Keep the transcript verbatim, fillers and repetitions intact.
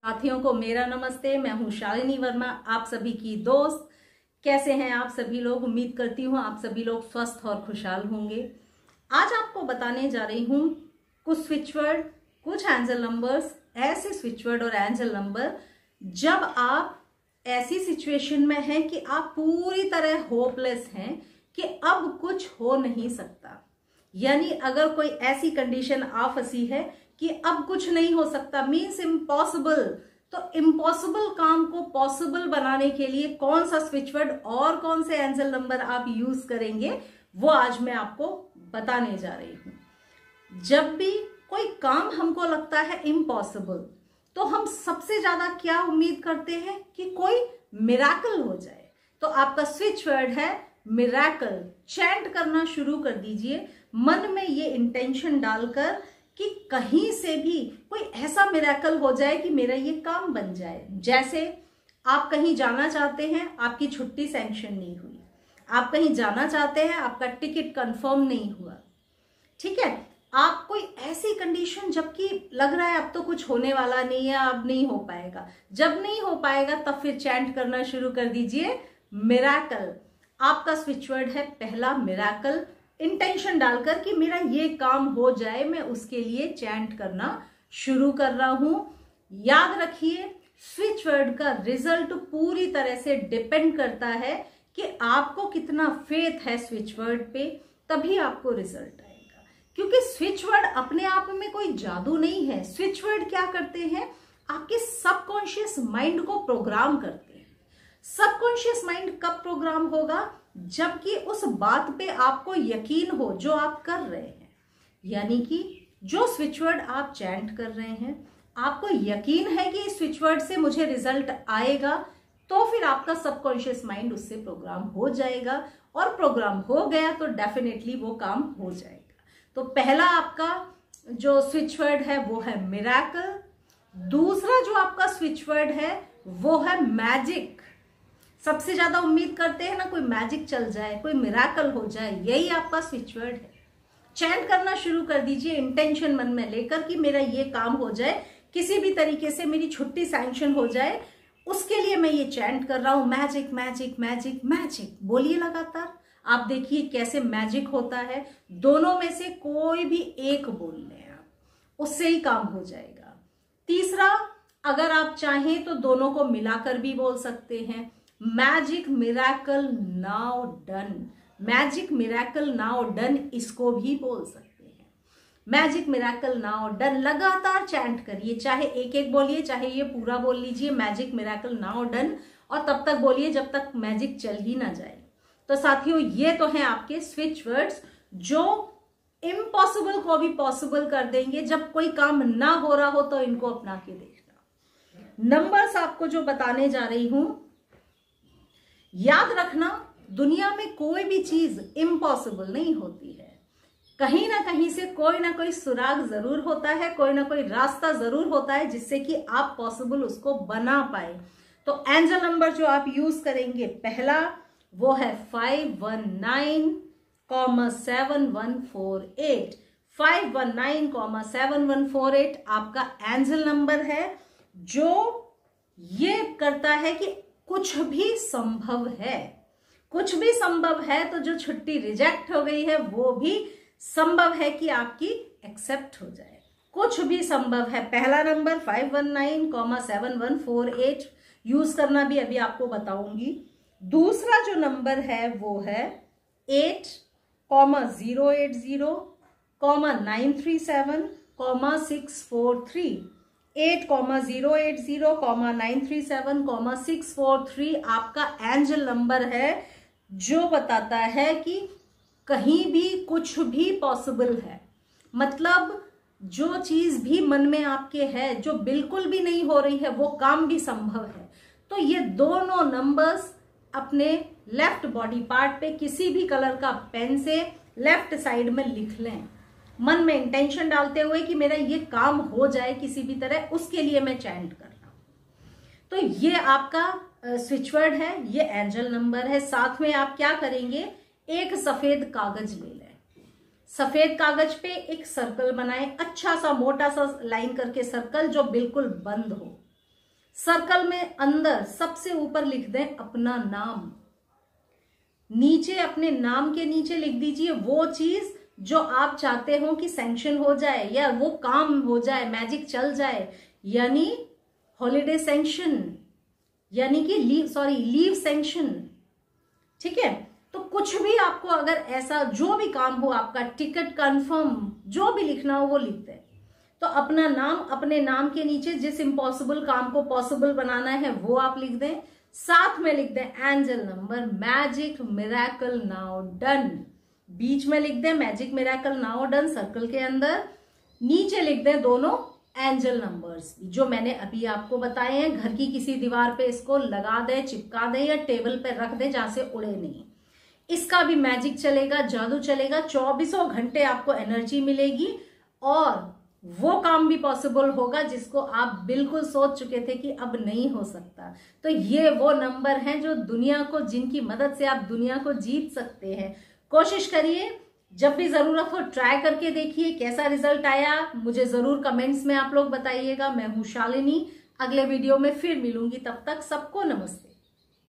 साथियों को मेरा नमस्ते। मैं हूं शालिनी वर्मा, आप सभी की दोस्त। कैसे हैं आप सभी लोग? उम्मीद करती हूं आप सभी लोग स्वस्थ और खुशहाल होंगे। आज आपको बताने जा रही हूं कुछ स्विच वर्ड, कुछ एंजल नंबर्स, ऐसे स्विच वर्ड और एंजल नंबर जब आप ऐसी सिचुएशन में हैं कि आप पूरी तरह होपलेस हैं कि अब कुछ हो नहीं सकता। यानी अगर कोई ऐसी कंडीशन आ फंसी है कि अब कुछ नहीं हो सकता, मीन्स इम्पॉसिबल, तो इम्पॉसिबल काम को पॉसिबल बनाने के लिए कौन सा स्विच वर्ड और कौन से एंजल नंबर आप यूज करेंगे वो आज मैं आपको बताने जा रही हूं। जब भी कोई काम हमको लगता है इम्पॉसिबल, तो हम सबसे ज्यादा क्या उम्मीद करते हैं कि कोई मिरेकल हो जाए। तो आपका स्विच वर्ड है मिरेकल। चैंट करना शुरू कर दीजिए, मन में ये इंटेंशन डालकर कि कहीं से भी कोई ऐसा मिरेकल हो जाए कि मेरा ये काम बन जाए। जैसे आप कहीं जाना चाहते हैं, आपकी छुट्टी सैंक्शन नहीं हुई, आप कहीं जाना चाहते हैं, आपका टिकट कंफर्म नहीं हुआ, ठीक है। आप कोई ऐसी कंडीशन जबकि लग रहा है अब तो कुछ होने वाला नहीं है, अब नहीं हो पाएगा। जब नहीं हो पाएगा तब फिर चैंट करना शुरू कर दीजिए मिरेकल। आपका स्विच वर्ड है पहला मिरेकल। इंटेंशन डालकर कि मेरा ये काम हो जाए, मैं उसके लिए चैंट करना शुरू कर रहा हूं। याद रखिए, स्विच वर्ड का रिजल्ट पूरी तरह से डिपेंड करता है कि आपको कितना फेथ है स्विच वर्ड पे, तभी आपको रिजल्ट आएगा। क्योंकि स्विच वर्ड अपने आप में कोई जादू नहीं है। स्विच वर्ड क्या करते हैं, आपके सबकॉन्शियस माइंड को प्रोग्राम करते हैं। सबकॉन्शियस माइंड कब प्रोग्राम होगा? जबकि उस बात पे आपको यकीन हो जो आप कर रहे हैं। यानी कि जो स्विच वर्ड आप चैंट कर रहे हैं, आपको यकीन है कि इस स्विच वर्ड से मुझे रिजल्ट आएगा, तो फिर आपका सबकॉन्शियस माइंड उससे प्रोग्राम हो जाएगा, और प्रोग्राम हो गया तो डेफिनेटली वो काम हो जाएगा। तो पहला आपका जो स्विच वर्ड है वो है मिरेकल। दूसरा जो आपका स्विच वर्ड है वो है मैजिक। सबसे ज्यादा उम्मीद करते हैं ना कोई मैजिक चल जाए, कोई मिरेकल हो जाए, यही आपका स्विच वर्ड है। चैंट करना शुरू कर दीजिए इंटेंशन मन में लेकर कि मेरा ये काम हो जाए, किसी भी तरीके से मेरी छुट्टी सैंक्शन हो जाए, उसके लिए मैं ये चैंट कर रहा हूं। मैजिक मैजिक मैजिक मैजिक बोलिए लगातार। आप देखिए कैसे मैजिक होता है। दोनों में से कोई भी एक बोल लें आप, उससे ही काम हो जाएगा। तीसरा, अगर आप चाहें तो दोनों को मिलाकर भी बोल सकते हैं। Magic miracle now done. Magic miracle now done, इसको भी बोल सकते हैं। मैजिक मिरेकल नाउ डन लगातार चैंट करिए, चाहे एक एक बोलिए, चाहे ये पूरा बोल लीजिए मैजिक मिरेकल नाउ डन, और तब तक बोलिए जब तक मैजिक चल ही ना जाए। तो साथियों, ये तो हैं आपके स्विच वर्ड्स जो इम्पॉसिबल को भी पॉसिबल कर देंगे। जब कोई काम ना हो रहा हो तो इनको अपना के देखना। नंबर्स आपको जो बताने जा रही हूं, याद रखना, दुनिया में कोई भी चीज इम्पॉसिबल नहीं होती है। कहीं ना कहीं से कोई ना कोई सुराग जरूर होता है, कोई ना कोई रास्ता जरूर होता है जिससे कि आप पॉसिबल उसको बना पाए। तो एंजल नंबर जो आप यूज करेंगे पहला वो है five one nine comma seven one four eight. Five one nine comma seven one four eight आपका एंजल नंबर है, जो ये करता है कि कुछ भी संभव है। कुछ भी संभव है, तो जो छुट्टी रिजेक्ट हो गई है वो भी संभव है कि आपकी एक्सेप्ट हो जाए। कुछ भी संभव है। पहला number five one nine comma seven one four eight use करना भी अभी आपको बताऊंगी। दूसरा जो नंबर है वो है eight comma zero eight zero comma nine three seven comma six four three. Eight comma zero eight zero comma nine three seven comma six four three आपका एंजल नंबर है, जो बताता है कि कहीं भी कुछ भी पॉसिबल है। मतलब जो चीज भी मन में आपके है, जो बिल्कुल भी नहीं हो रही है, वो काम भी संभव है। तो ये दोनों नंबर्स अपने लेफ्ट बॉडी पार्ट पे किसी भी कलर का पेन से लेफ्ट साइड में लिख लें, मन में इंटेंशन डालते हुए कि मेरा ये काम हो जाए किसी भी तरह, उसके लिए मैं चैंट कर रहा हूं। तो ये आपका स्विच वर्ड है, ये एंजल नंबर है। साथ में आप क्या करेंगे, एक सफेद कागज ले लें। सफेद कागज पे एक सर्कल बनाएं, अच्छा सा मोटा सा लाइन करके सर्कल जो बिल्कुल बंद हो। सर्कल में अंदर सबसे ऊपर लिख दें अपना नाम, नीचे अपने नाम के नीचे लिख दीजिए वो चीज जो आप चाहते हो कि सैंक्शन हो जाए या वो काम हो जाए, मैजिक चल जाए, यानी हॉलीडे सैंक्शन, यानी कि लीव सॉरी लीव सैंक्शन। ठीक है, तो कुछ भी आपको अगर ऐसा जो भी काम हो, आपका टिकट कंफर्म, जो भी लिखना हो वो लिख दें। तो अपना नाम, अपने नाम के नीचे जिस इम्पॉसिबल काम को पॉसिबल बनाना है वो आप लिख दें। साथ में लिख दें angel number, magic miracle now done. बीच में लिख दें magic miracle now done circle के अंदर, नीचे लिख दें दोनों एंजल नंबर्स जो मैंने अभी आपको बताए हैं। घर की किसी दीवार पे इसको लगा दें, चिपका दें या टेबल पे रख दें जहां से उड़े नहीं। इसका भी मैजिक चलेगा, जादू चलेगा, चौबीसों घंटे आपको एनर्जी मिलेगी और वो काम भी पॉसिबल होगा जिसको आप बिल्कुल सोच चुके थे कि अब नहीं हो सकता। तो ये वो नंबर हैं जो दुनिया को, जिनकी मदद से आप दुनिया को जीत सकते हैं। कोशिश करिए, जब भी जरूरत हो ट्राई करके देखिए, कैसा रिजल्ट आया मुझे जरूर कमेंट्स में आप लोग बताइएगा। मैं हूं शालिनी, अगले वीडियो में फिर मिलूंगी, तब तक सबको नमस्ते।